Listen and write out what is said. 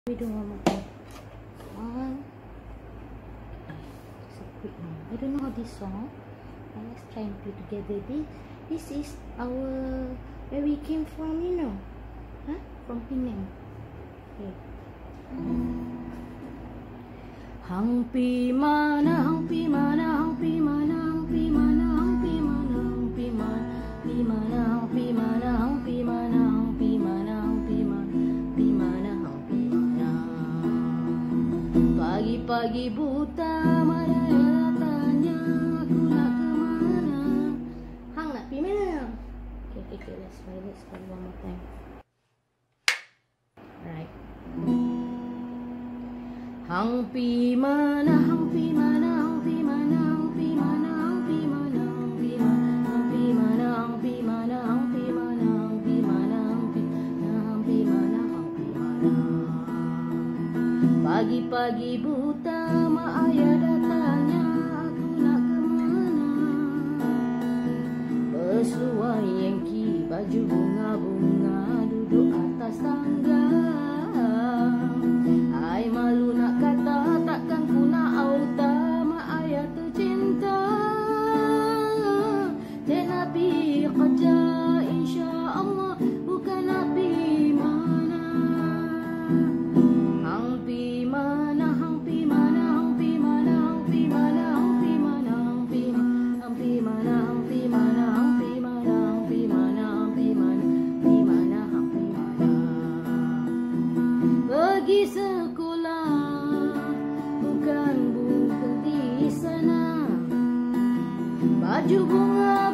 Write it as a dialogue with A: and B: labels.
A: We do one more time. One. It's a quick one. I don't know how this song. Let's try and play together. This is our where we came from, you know. Huh? From Penang. Okay. Hang pi mana, hang pi mana, hang pi mana, hang pi mana, hang pi mana, hang pi mana, pi mana, hang pi mana, hang pi mana, hang pi mana, hang pi mana, pi mana, hang pi mana. Pagi-pagi buta marah tanya aku nak ke mana. Hang nak pi mana? Okay, let's try one more time. Alright. Hang pi mana, hang pi mana, hang pi mana, hang pi mana, hang pi mana, hang pi mana, hang pi mana, hang pi mana, hang pi mana, hang pi mana, hang pi mana, hang pi mana. Pagi-pagi buta mak ayah dah tanya aku nak ke mana. Berseluar Yankee baju bunga-bunga duduk atas tangga. Ai malu nak kata takkan ku nak auta mak ayah tercinta. Dia Nabi kerja insya-Allah bukan Nabi mana. Hang pi mana, hang pi mana, hang pi mana, hang pi mana, hang pi mana, hang pi mana, hang pi mana, hang pi mana, hang pi mana, hang pi mana, hang pi mana, pi mana, hang pi mana. Pergi bukan di sana. Baju bunga